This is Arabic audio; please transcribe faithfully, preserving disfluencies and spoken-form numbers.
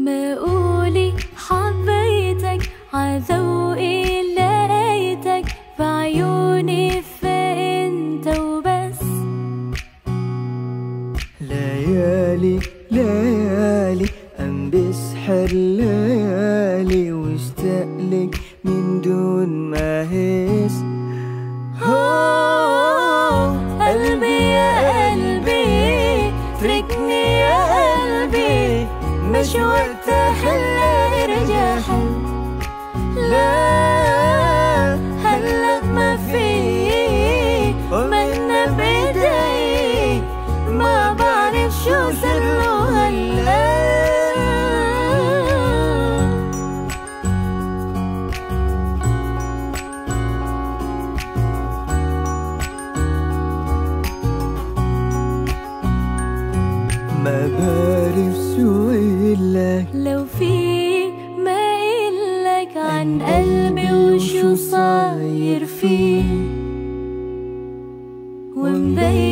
ما قولي حبيتك عذوقي لقيتك بعيوني فانت وبس. ليالي ليالي قام بسحر ليالي واشتاقلك من دون ما احس. قلبي يا قلبي تركني يا قلبي، مش وقت احلى ارجع حل. لا هلأ ما في ومنا بايدي، ما بعرف شو سره هلأ. ما بعرف شو إلك، لو في ما إلك عن قلبي وشو صاير فيه ومضايق